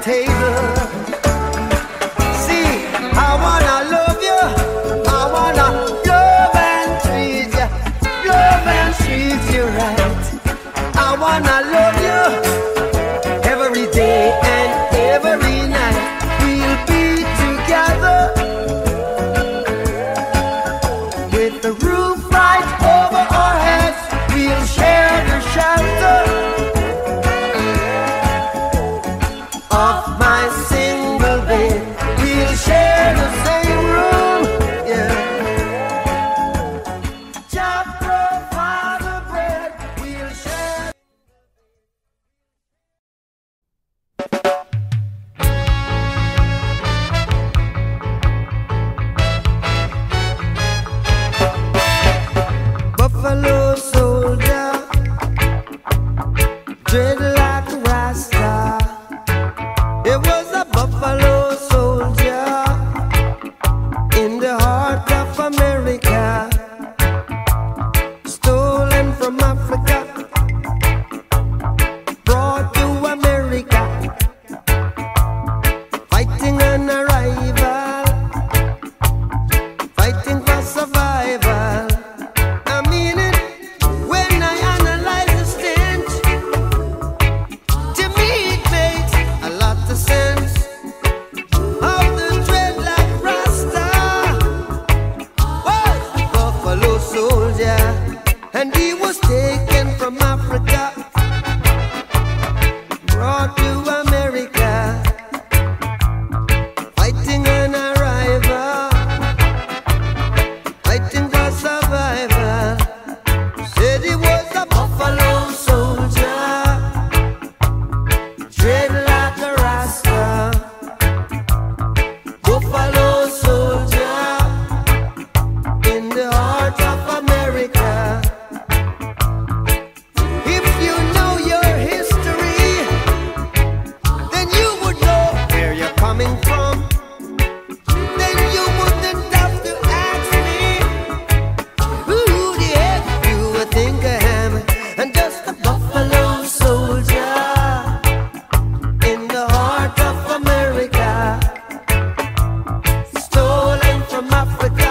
table. See, I wanna love you, I wanna love and treat you right. I wanna love you every day and every night. We'll be together with the roof right over our heads. We'll share the shelter of my single bed. We'll share the same room, yeah. Jah provide the bread. We'll share. Buffalo soldier, dread like a Rasta. It was a buffalo soldier in the heart of America, stolen from Africa, brought to America, fighting an arrival, fighting for survival. I mean it when I analyze the stench. To me it makes a lot of sense. Of the dreadlock Rasta was a buffalo soldier, and he was taken from Africa, brought to America, fighting an arrival, fighting for survival. Said he was a buffalo soldier, dread like a Rasta. Buffalo soldier in the heart of America. If you know your history, then you would know where you're coming from. Then you wouldn't have to ask me who the heck you would think I am. I'm just a buffalo soldier in the heart of America, stolen from Africa,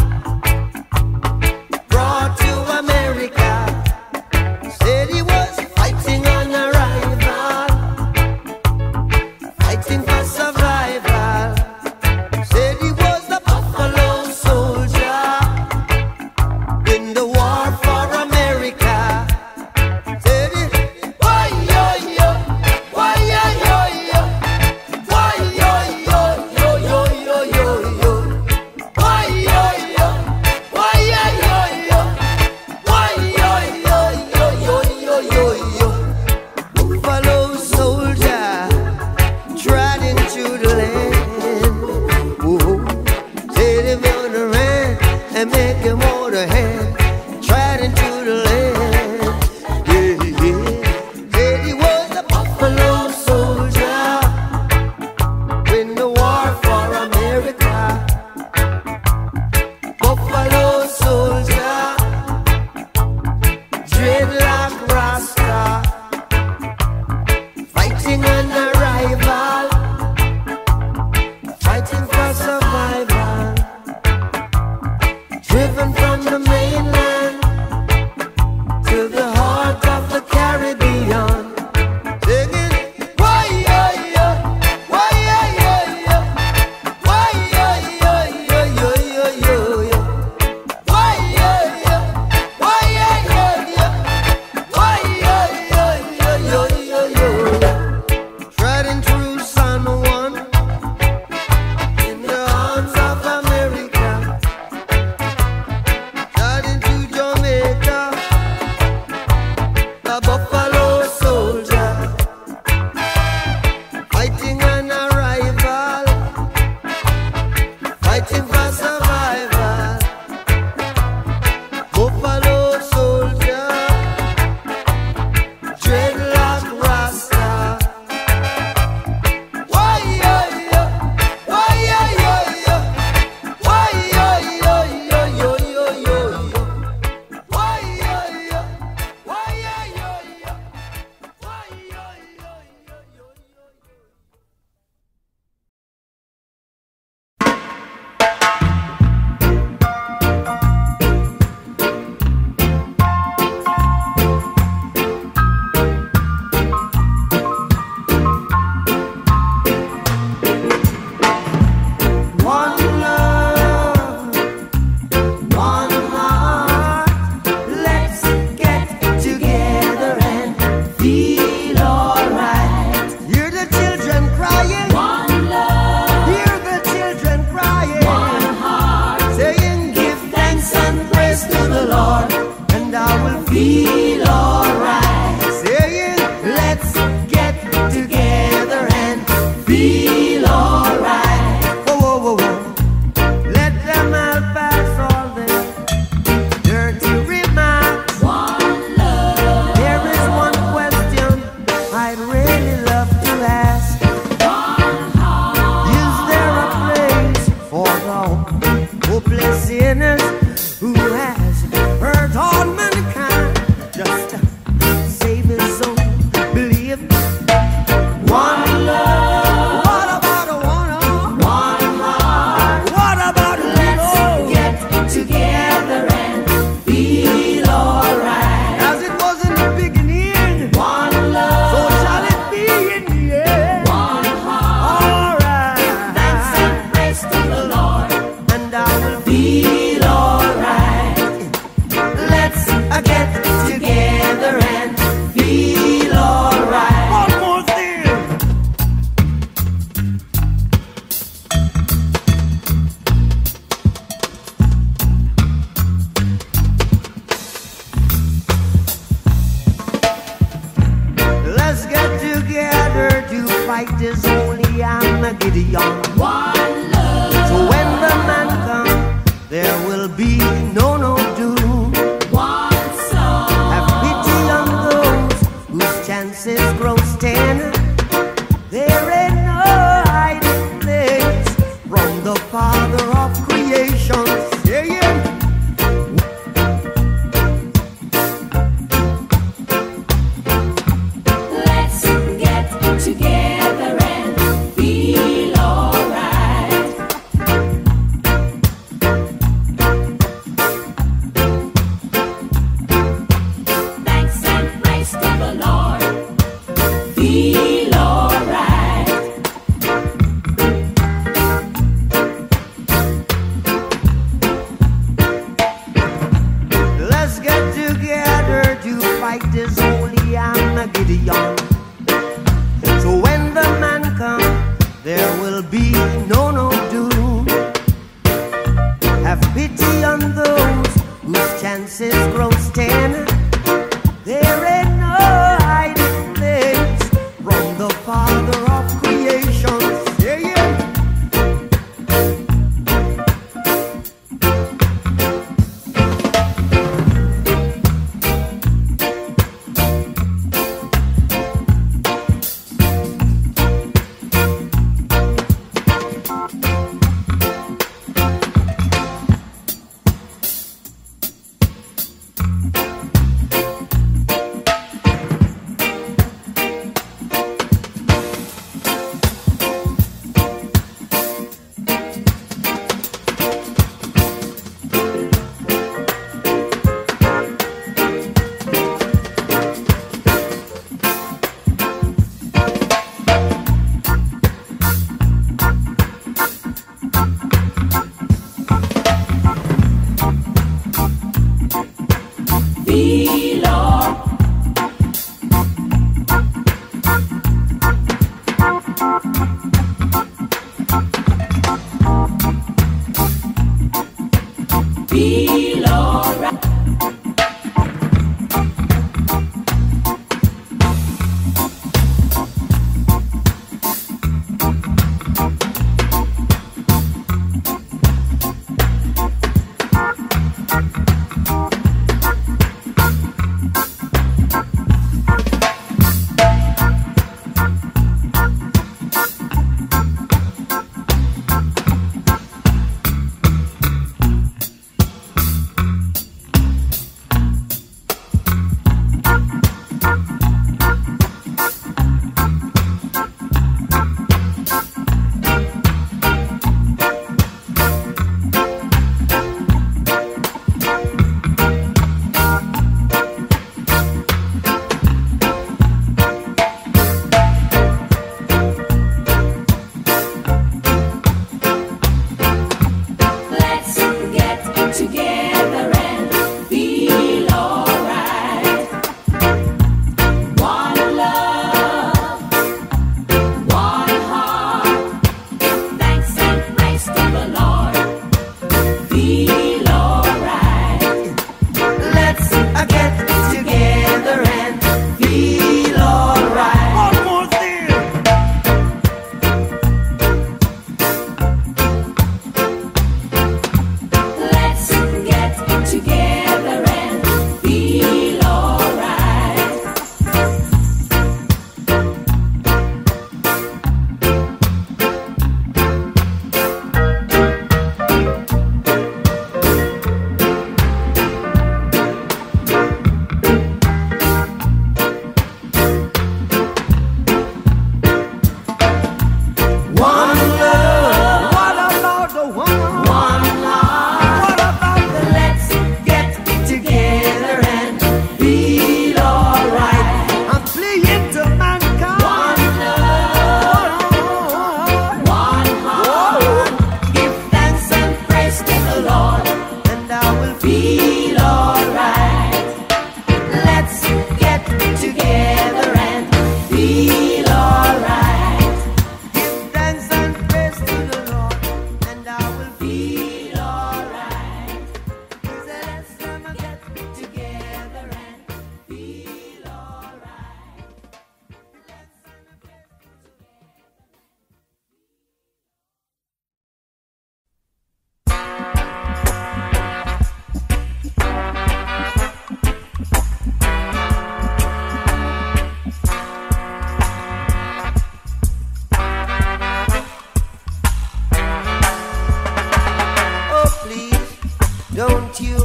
brought to America. Said he was fighting on arrival, fighting for survival. Said he was a buffalo soldier in the war for America. Said he, why yo yo, why yo yo yo, why yo yo yo yo yo yo yo, why yo yo, why yo yo yo, why yo yo yo yo yo yo yo. Buffalo soldier trod into the land. Whoa. Said if you wanna run and make him hold a hand, trod into the land. Yeah, yeah. Said he was a buffalo soldier in the war for America. Buffalo soldier, dread like Rasta, fighting an arrival, fighting for survival, driven from the mainland to the heart of the Caribbean, singing, why yo yo, why yo yo yo, why yo yo yo yo yo yo yo, why yo yo, why yo yo yo, why yo yo yo yo yo yo. I'd really love to ask, is there a place for the hopeless sinners who has hurt all mankind? Just save his soul, believe. One love. What about a one heart? What about a let's get together and feel alright? As it was in the beginning, one love. So shall it be in the end. One heart. Alright. Give thanks and praise to the Lord, and I will feel alright. Let's get together and feel alright. One more thing. Let's get together to fight this holy Armageddon. One love. So when the man comes, there will be no doom. One soul. Have pity on those whose chances grow thin. There ain't no hiding place from the Father of creation. Yeah, yeah. Let's get together and feel alright. Thanks and praise to the Lord. Feel alright.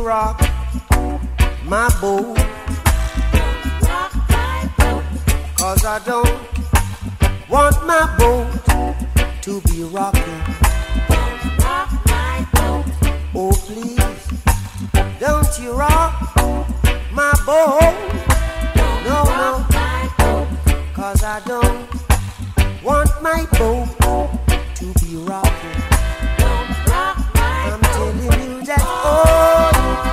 rock my boat, rock my boat, 'cause I don't want my boat to be rocking. rock my boat, Oh please, don't you rock my boat. No, no, rock my boat, 'cause I don't want my boat to be rocking. rock my I'm telling you that, oh,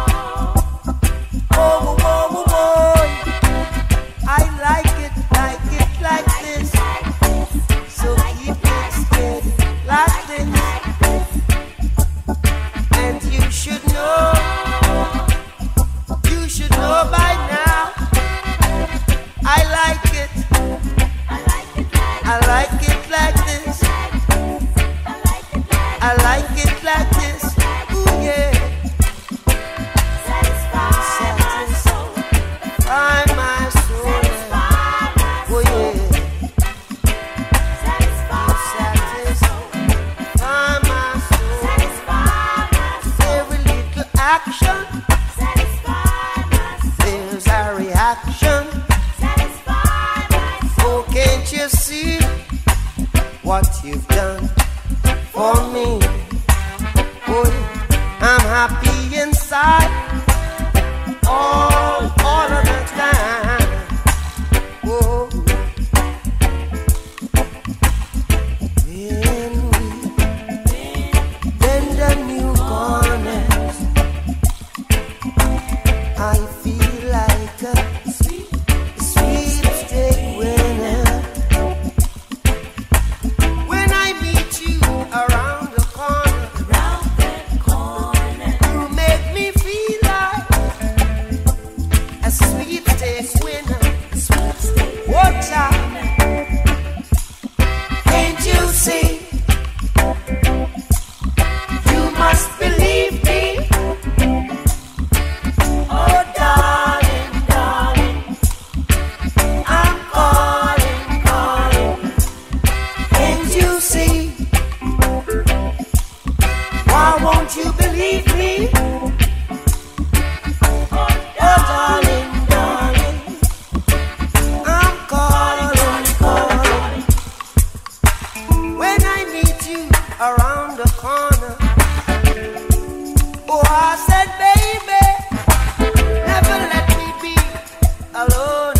oh, oh, oh, oh, I like it like this. So keep it steady like this. And you should know by now. I like it like this. I like it like this. Ooh yeah. satisfy my soul, Satisfy my soul. Oh yeah. satisfy Satisfy my soul. Every little action, there's a reaction. Oh, can't you see what you've done for me? Oh, yeah. I'm happy inside all of the time. Oh, when we bend the new corners, I feel like a sweepstake winner. When I meet you around the corner, you make me feel like a sweepstake winner. Watch out, can't you see? You must believe me. Oh darling, darling, I'm calling. Can't you see? Why won't you believe me? Oh darling, darling, I'm calling. When I meet you around the corner, oh I said baby, never let me be alone.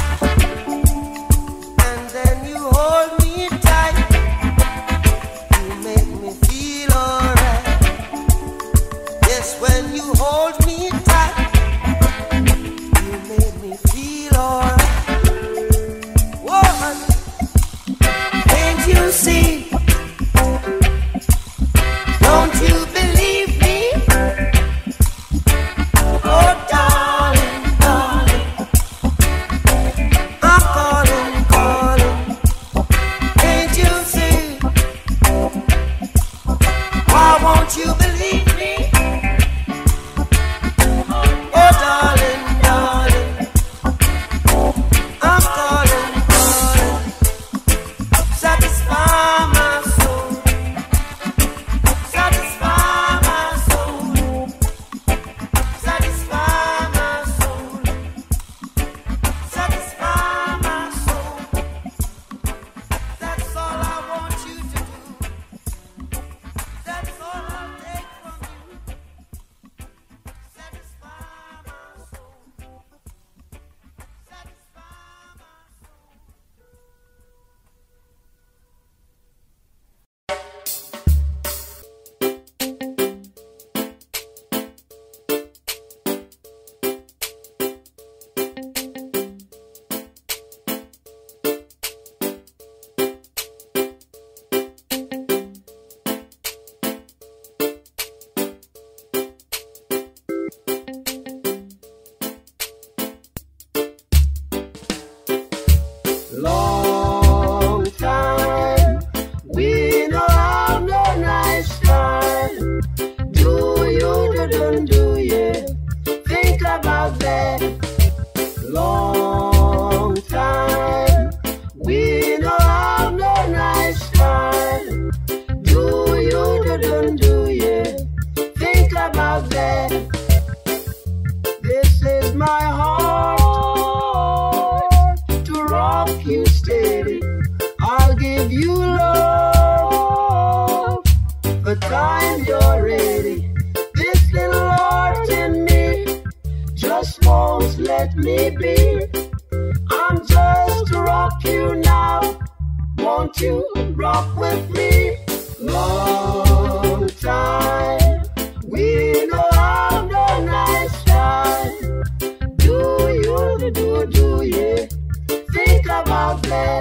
And then you hold me tight, you make me feel alright. Yes, when you hold me tight, you make me feel alright. Whoa, honey, can't you see? Don't you believe me? Oh darling, darling, I'm calling. Can't you see? Why won't you believe me? Oh darling, darling, I'm calling. Satisfy steady. I'll give you love the time you're ready. This little heart in me just won't let me be. I'm just to rock you now. Won't you rock with me? Long time we don't have no nice time. Do you think about that?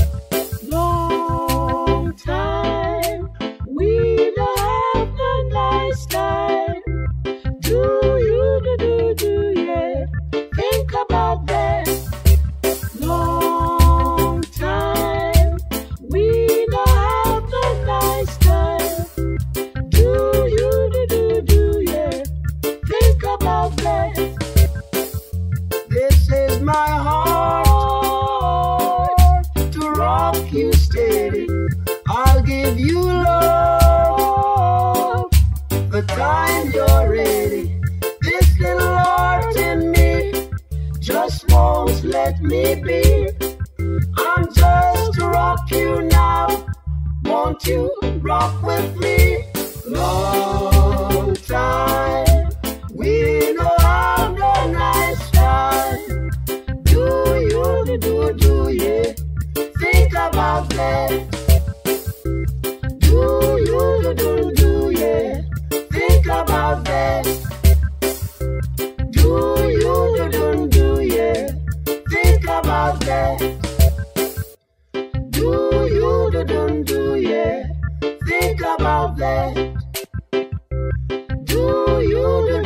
Long time we don't have no nice time. Do you think about that? Long time we don't have no nice time. Do you think about that? This is my heart to rock you steady. I'll give you love the time you're ready. This little heart in me just won't let me be. I'm just to rock you now. Won't you rock with me? Long time we don't have no nice time. Do you think about that? Do you think about that? Do you think about that? Do you think about that? Do you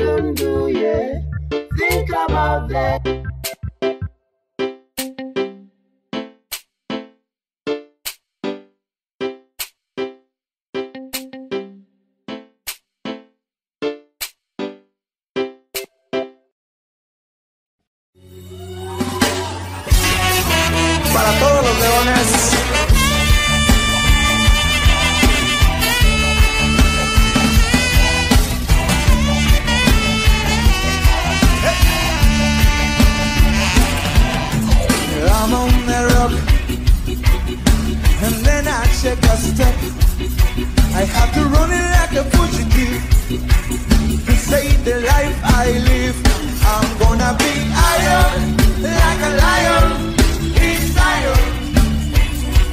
think about that? Para todos los leones. I'm on the rock, and then I check a step. I have to run it like a fugitive to save the life I live. I'm gonna be iron like a lion in Zion.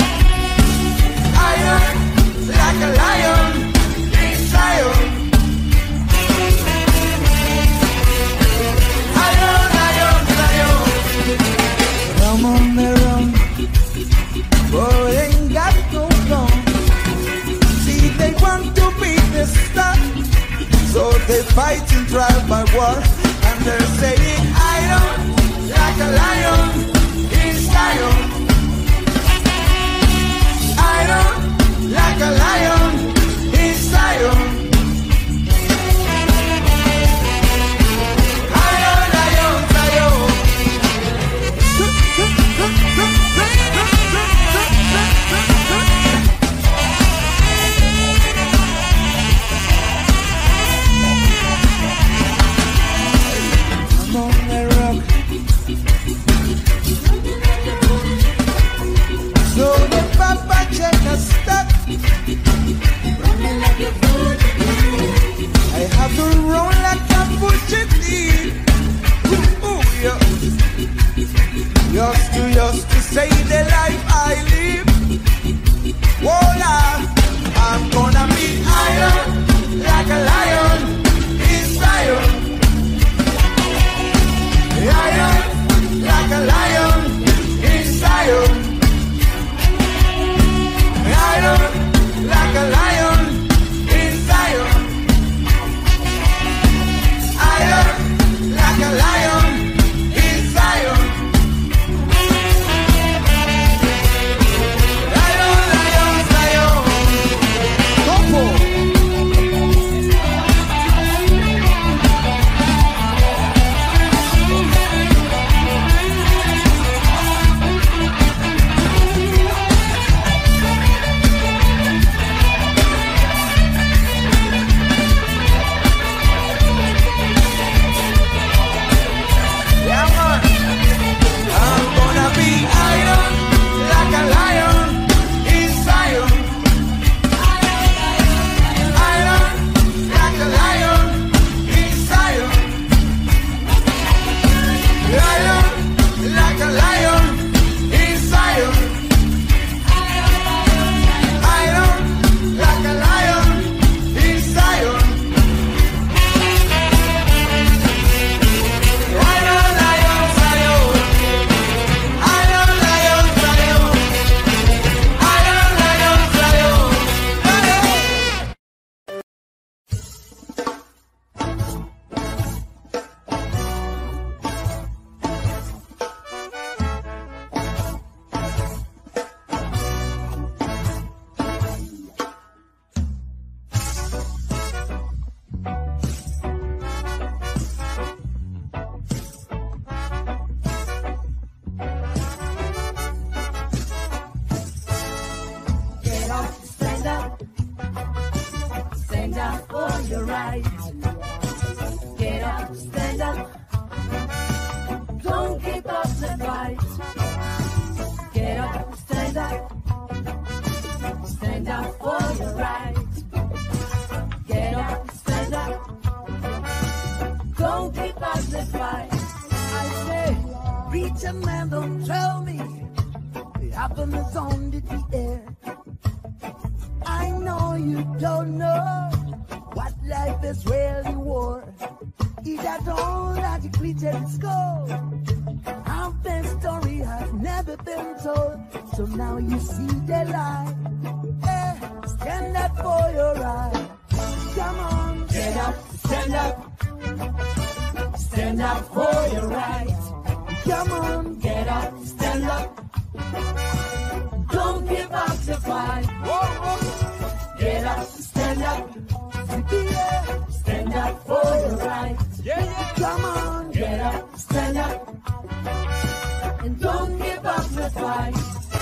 preacher man, don't tell me heaven is on the air. I know you don't know what life is really worth. It had all that you created is gold. Our best story has never been told. So now you see the light. Hey, stand up for your right. Come on, Get up, stand up. Stand up for your rights. come on, Get up, stand up. Don't give up the fight. Get up, stand up. yeah, Stand up for your rights. come on, Get up, stand up. And don't give up the fight.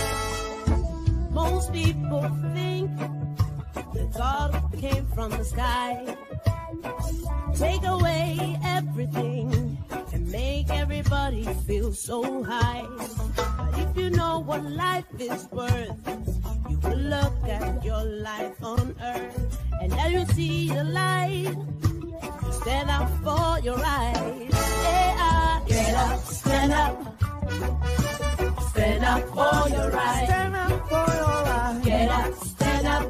Most people think that God came from the sky, take away everything and make everybody feel so high. But if you know what life is worth, you will look at your life on earth, and now you see the light. You stand up for your rights. Get up, stand up. Stand up for your rights. stand up for your right. Get up, stand up.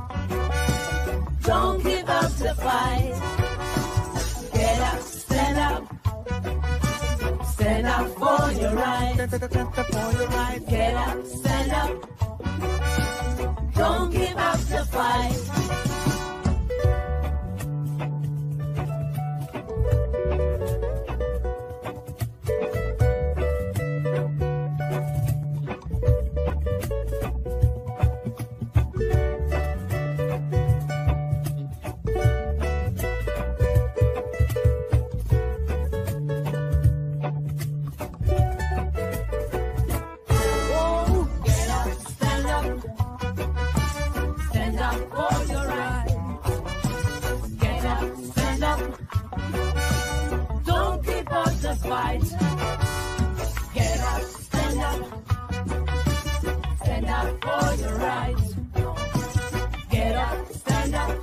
Don't give up the fight. Get up, stand up. Stand up for your right. Get up, stand up. Don't give up the fight. Get up, stand up. Stand up for your right. Get up, stand up. Don't give up the fight. Get up, stand up. Stand up for your right. Get up, stand up.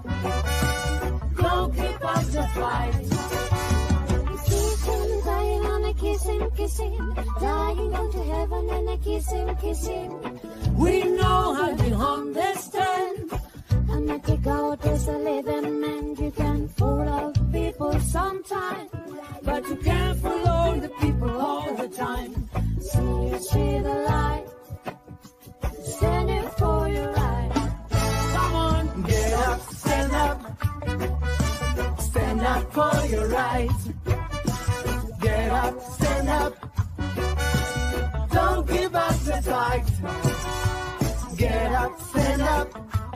Don't give up the fight. Kiss him, dying on a kiss him, dying on to heaven and a kiss him. We know how to understand. And let you go to the living man. You can fool all the people sometime, But you can't follow the people all the time. see the light, standing for your right. Come on, get up, stand up. Stand up for your right. Get up, stand up. Don't give up the fight. Get up, stand up.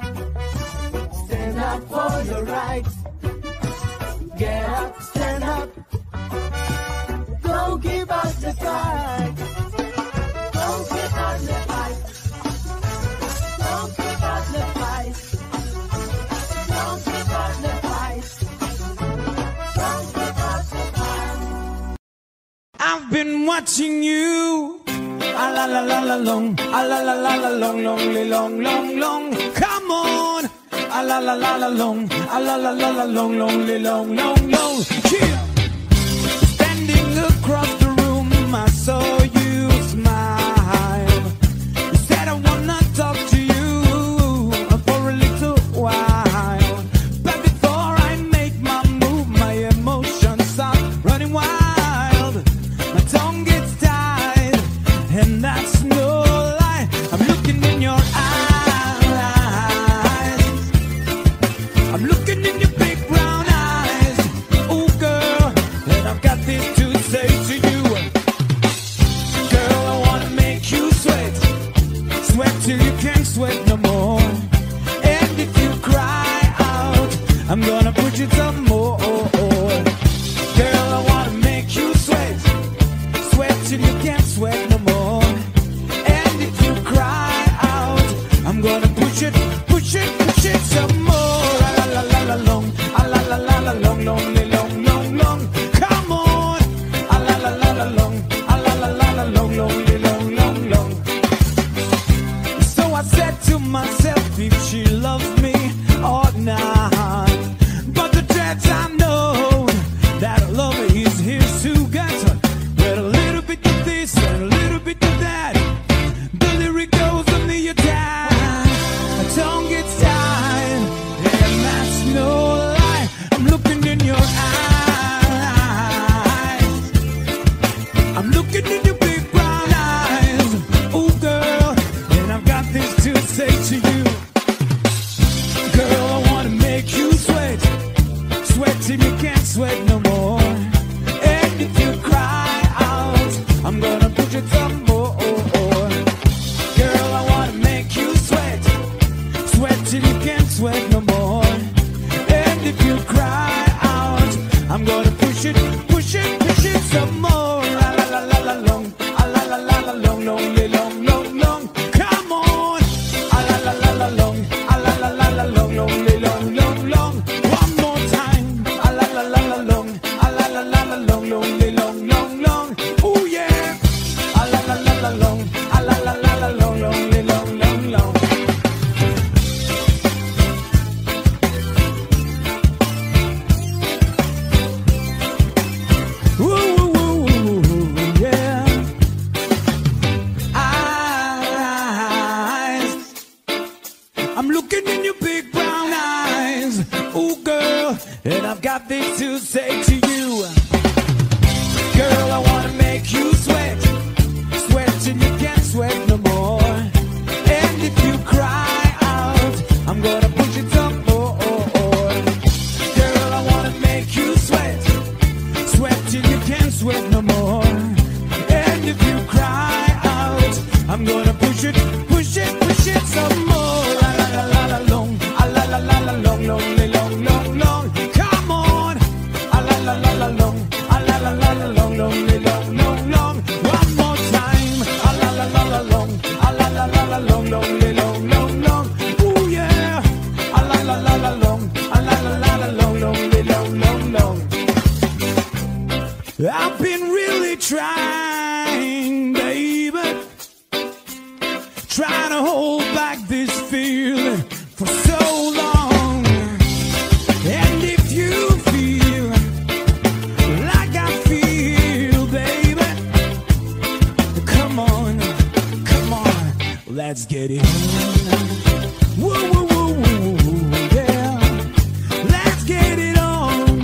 Stand up for your right. Get up, stand up. Don't give up the fight. Don't give up the fight. Don't give up the fight. Don't give up the fight. Don't give up the fight. I've been watching you. A la la la la long, a la la la la long, long. Come on. A la la la la long, a la la la la long. Yeah. Standing across the room, I saw you smile. You said I wanna talk to you for a little while. But before I make my move, my emotions start running wild. My tongue gets tied, and that's no lie. I'm looking in your eyes. I'm looking in your big brown eyes. Oh, girl, and I've got this to say to you. Girl, I wanna make you sweat. Sweat till you can't sweat no more. And if you cry out, I'm gonna put you some more. Girl, I wanna make you sweat. Sweat till you can't sweat no more. And if you cry out, I'm gonna push it some more. A la la la la long, a la la la la long. Come on, a la la la la long, a la la la la long. So I said to myself, if she loves me or not. But the dreads I know that love is here to get. With a little bit of this say to you, girl, I wanna make you sweat, sweat till you can't sweat no more. And if you cry out, I'm gonna push it some more. Girl, I wanna make you sweat, sweat till you can't sweat no more. And if you cry out, I'm gonna push it some more. La la la la la long, la la la la long, long, long, long, long. Come on, la la la la long, la la la la long, long, long, long, long. One more time, la la la la long, la la la la long, long, long, long, long. Oh yeah, la la la la long, la la la la long, long, long, long, long. I'm looking in your big brown eyes, ooh girl, and I've got this to say to you. Girl, I wanna make you sweat, sweat till you can't sweat no more. And if you cry out, I'm gonna push it some more. Girl, I wanna make you sweat, sweat till you can't sweat no more. And if you cry out, I'm gonna push it some more. Long, long, long, long, long. Come on, long, long, long, long. One more time, long, long, long, long. Ooh yeah, long, long. I've been really trying, baby, trying to hold back this feeling for so long. And if you feel like I feel, baby, come on, let's get it on. Woo, woo, woo, woo, yeah, let's get it on.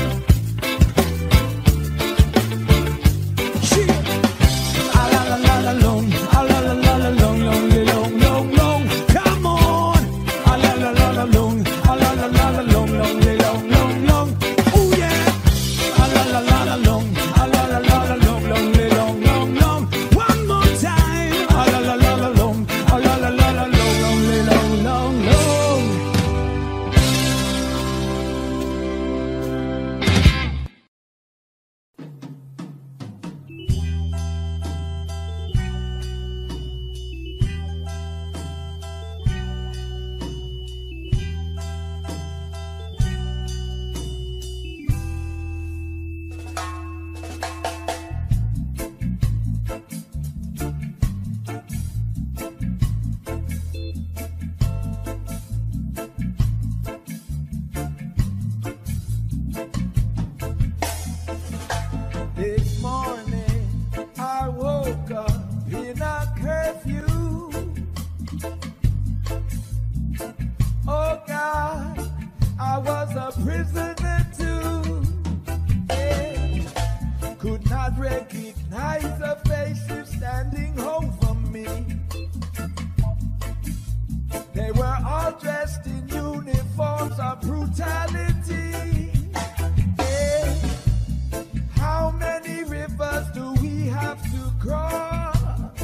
Yeah. La la la la long, la la la la long, long, long, long, long. Come on, la la la la long, la la la la long, long, long, long, long. Oh yeah, la la la la long, la la la la long, long, long, long, long. One more time, la la la la long, la la la la long, long, long, long, long. This morning I woke up in a curfew. Oh God, I was a prisoner too. Yeah. Could not recognize the faces standing over me. They were all dressed in uniforms of brutality. Yeah. How many rivers do we have to cross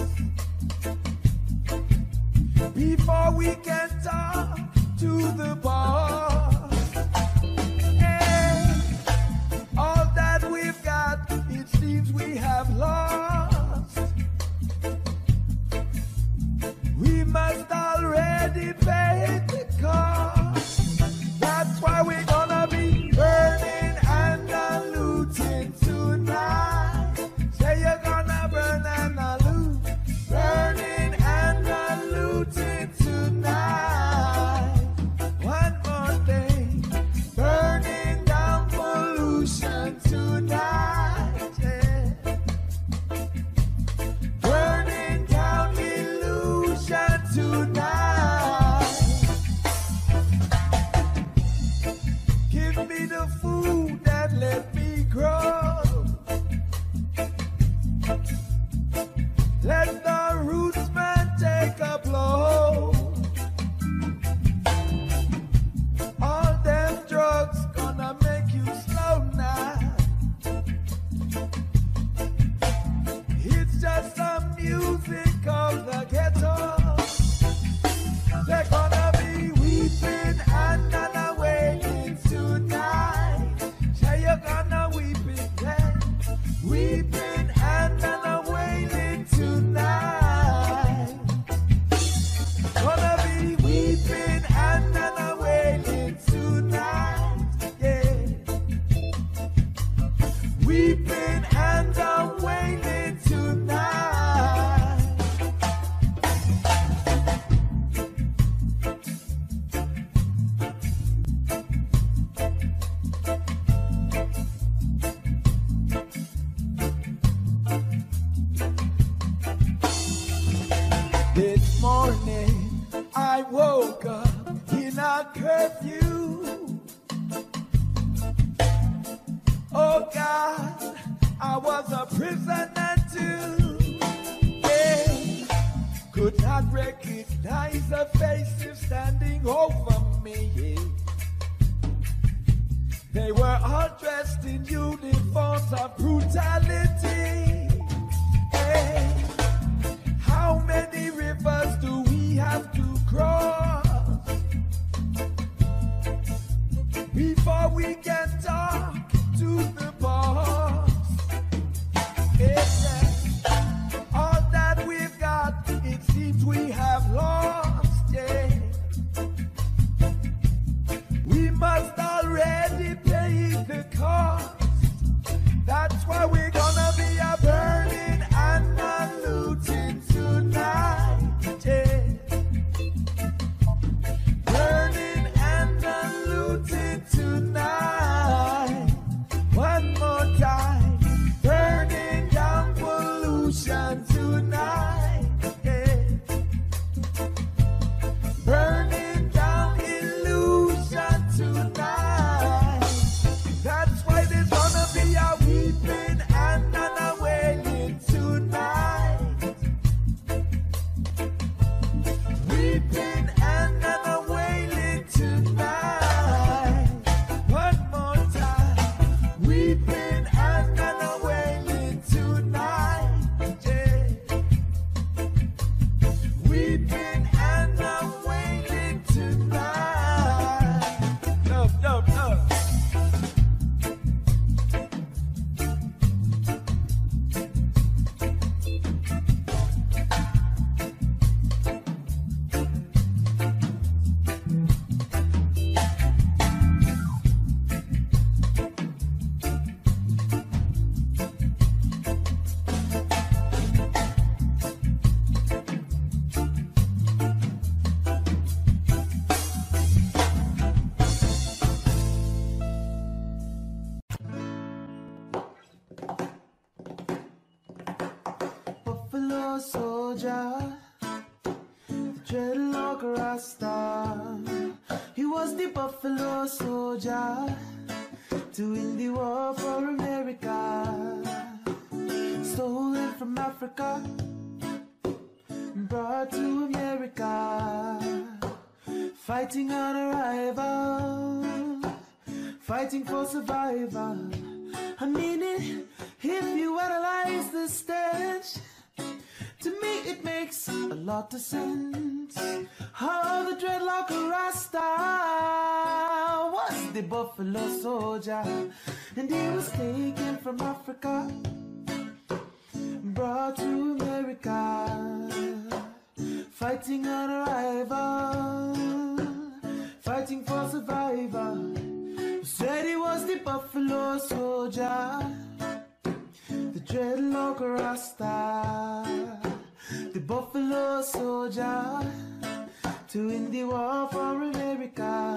before we can talk to the boss? And all that we've got, it seems we have lost. We must already pay the cost. That's why we're gonna be burning and looting tonight. Say you're gonna burn and loot, burning and looting tonight. One more thing, burning down pollution tonight. Yeah. Burning down illusion tonight. Give me the food that let me grow. Let the roots man take a blow. I woke up in a curfew. Oh God, I was a prisoner too. Yeah. Could not recognize the faces standing over me. Yeah. They were all dressed in uniforms of brutality. Hey. How many rivers do we have to cross before we can talk to the boss? Yeah. All that we've got, it seems we have lost. Yeah. We must already pay the cost. That's why we're gonna be a burning and a looting tonight. Yeah. Burning and a looting tonight. One more time. Burning down pollution tonight. Yeah. Burning down illusion tonight. That's why there's gonna be a weeping and a wailing tonight. Weeping and a wailing tonight. One more time. Weeping and a wailing tonight. Yeah. Weeping and a wailing tonight. Love, love, love. Buffalo soldier, the dreadlock Rasta. He was the Buffalo soldier to win the war for America. Stolen from Africa, brought to America. Fighting on arrival, fighting for survival. I mean it, if you analyze the stench, to me it makes a lot of sense. How the dreadlock Rasta was the Buffalo soldier, and he was taken from Africa, brought to America. Fighting on arrival, fighting for survival. Said he was the Buffalo soldier, the dreadlock Rasta, the Buffalo soldier to win the war for America.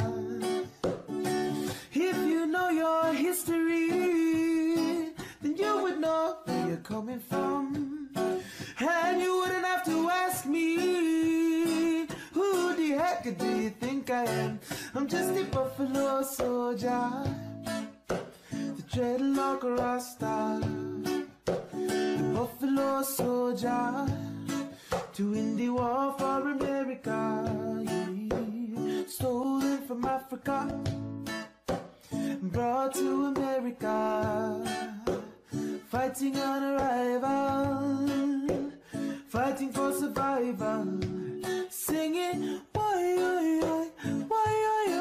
If you know your history, then you would know where you're coming from, and you wouldn't have to ask me, who the heck do you think I am? I'm just a Buffalo soldier, the dreadlock Rasta, the Buffalo soldier to win the war for America. Yeah. Stolen from Africa, brought to America. Fighting on arrival, fighting for survival. Singing, why, why,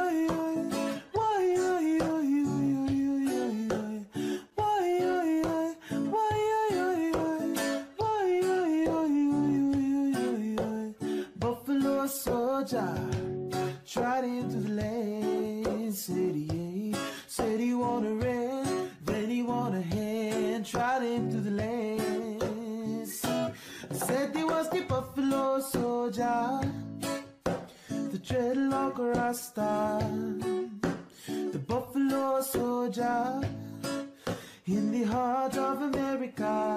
Buffalo soldier tried into the land, said he want a red, then he want a hand, tried into the land. Said he was the Buffalo soldier, the dreadlock Rasta, the Buffalo soldier in the heart of America.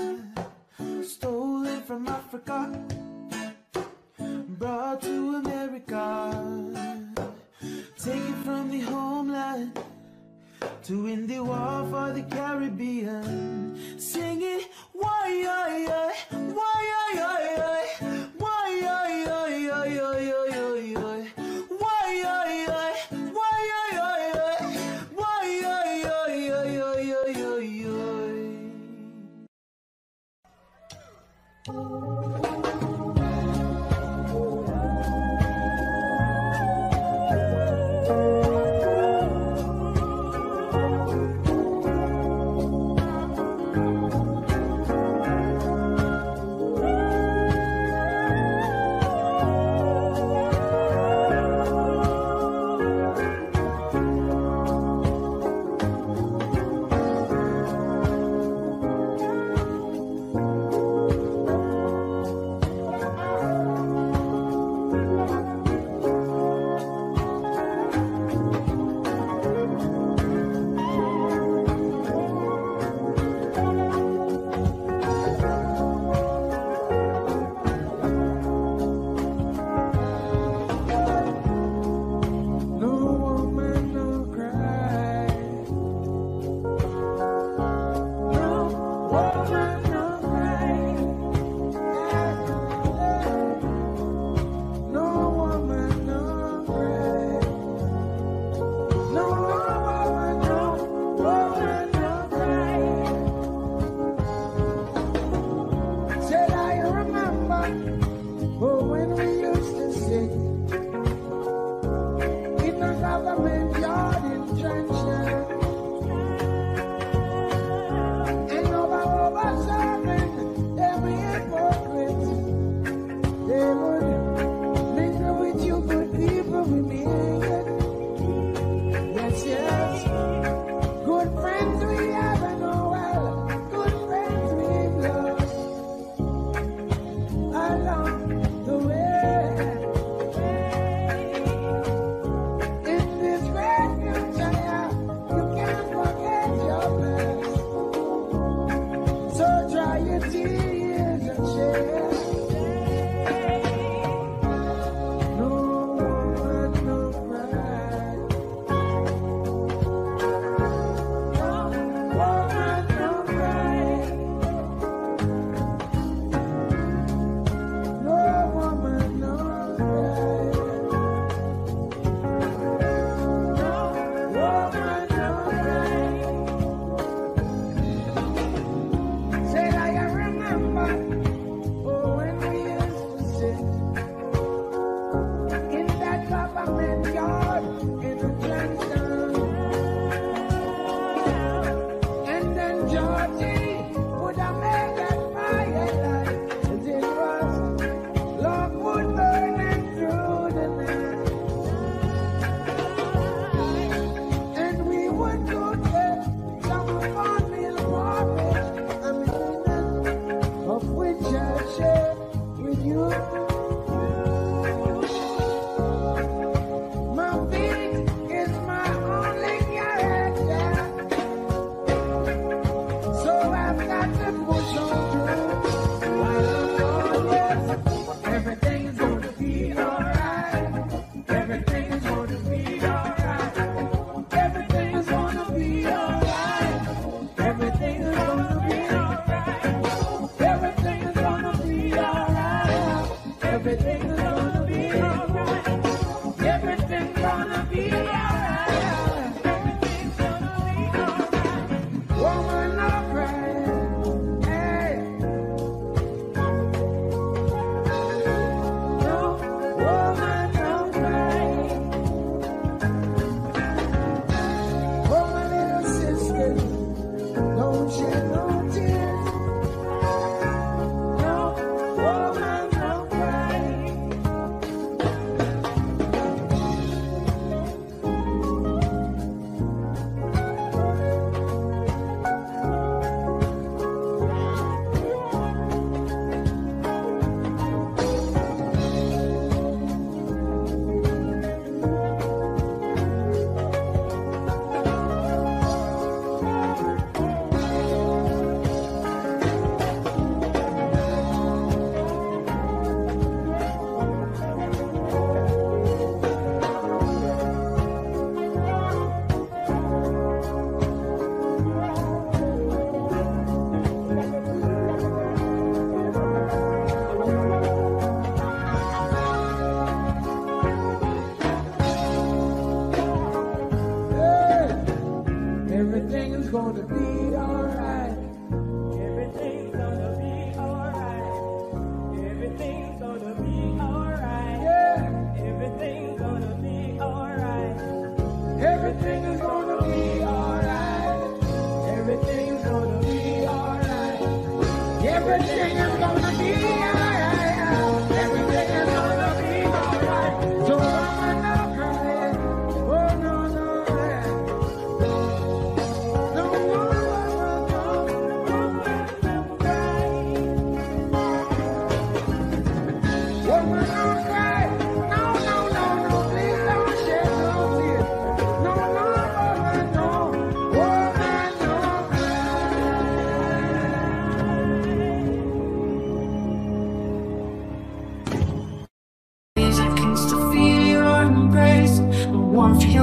Stolen from Africa, brought to America. to win the war for the Caribbean. Singing, why,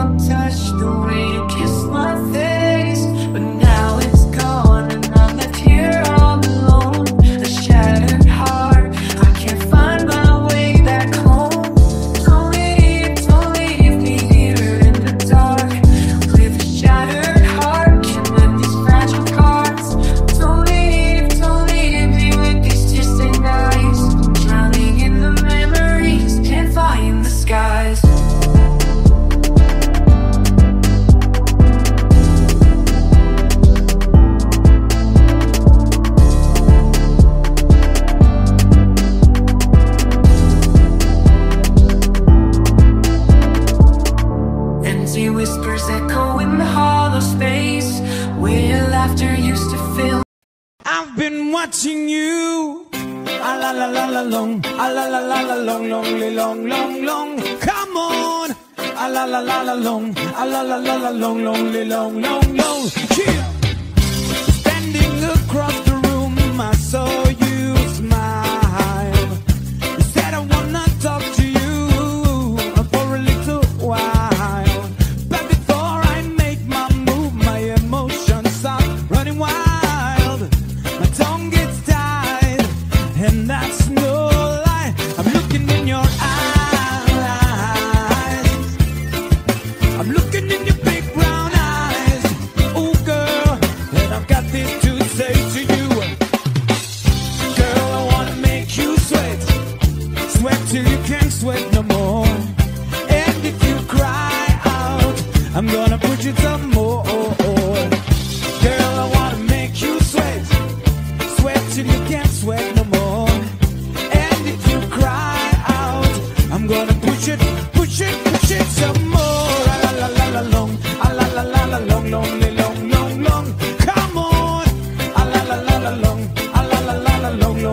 your touch, the way you kissed my face. But now it's gone and I'm left here all alone. A shattered heart, I can't find my way back home. Don't leave me here in the dark with a shattered heart. Can't let these fragile cards. Don't leave me with these distant eyes. I'm drowning in the memories, can't find the skies. Empty whispers echo in the hollow space where your laughter used to fill. I've been watching you. A la la la la long, a la la la la long, long. Come on. A la la la la long, a la la la la long. Yeah. Standing across the room, I saw you smile. You said I wanna talk to you for a little while. But before I make my move, my emotions start running wild. My tongue gets tied, and that's no lie. I'm looking in your eyes. I'm looking in your big brown eyes. Oh girl, and I've got this to say to you. Girl, I wanna make you sweat. Sweat till you can't sweat no more. And if you cry out, I'm gonna put you some more. Girl, I wanna make you sweat. Sweat till you can't sweat no more. And if you cry out, I'm gonna push it some more. A la la la la long, a la la la la long. Come on. A la la la la long, a la la la la long.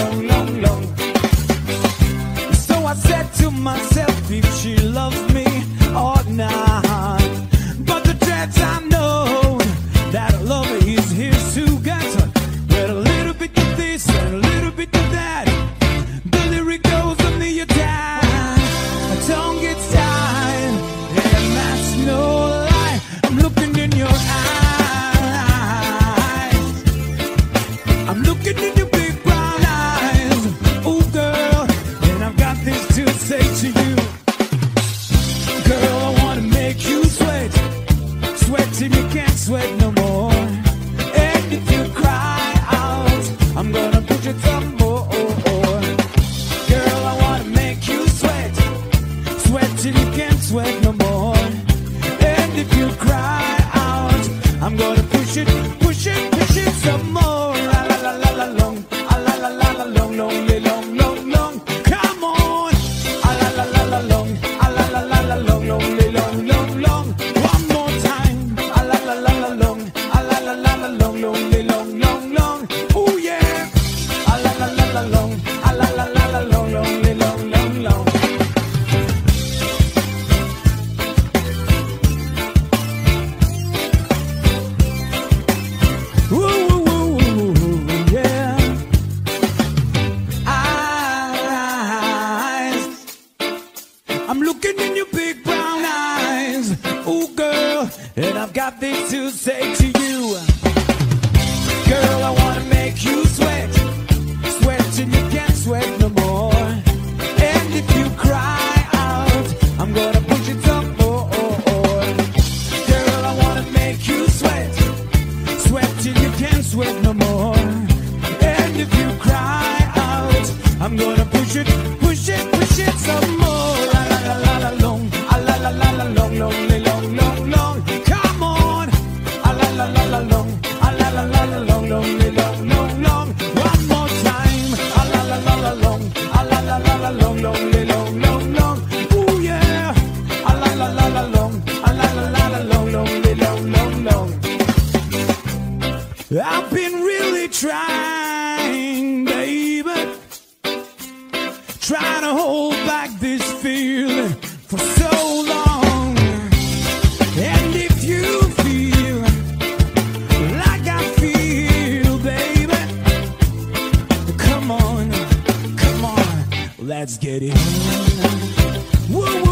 So I said to myself, if she loves me or not. But the dreads I know that love is here to get. With a little bit of this and a little bit of that, the lyric goes on the attack. My tongue gets tied, and that's no lie. I'm looking in your eyes. I'm looking in your big brown eyes. Oh girl, and I've got this to say to you. Girl, I wanna make you sweat. Sweat till you can't sweat no more. And if you cry out, I'm gonna put you some more. Girl, I wanna make you sweat. Sweat till you can't sweat no more. And if you cry out, I'm gonna push it some more. A la la la la long, a la la la la long. Come on. A la la la la long, a la la la la long. One more time. A la la la la long, a la la la la long. Oh yeah. A la la la la long, a la la la la long. Ooh, yeah. Eyes. I'm looking in your big brown eyes. Oh girl, and I've got this to say to you. Girl, I wanna make you sweat. Sweat till you can't sweat no more. And if you cry out, I'm gonna push it some more. Girl, I wanna make you sweat. Sweat till you can't sweat no more. And if you cry out, I'm gonna push it some more. A la la la la long, a la la la la long. Come on. A la la la la long, a la la la la long. One more time. A la la la la long, a la la la la long. Ooh yeah. A la la la la long, a la la la la long. I've been really trying, baby, trying to hold back this feeling for so long. And if you feel like I feel, baby, come on, let's get it. Woo!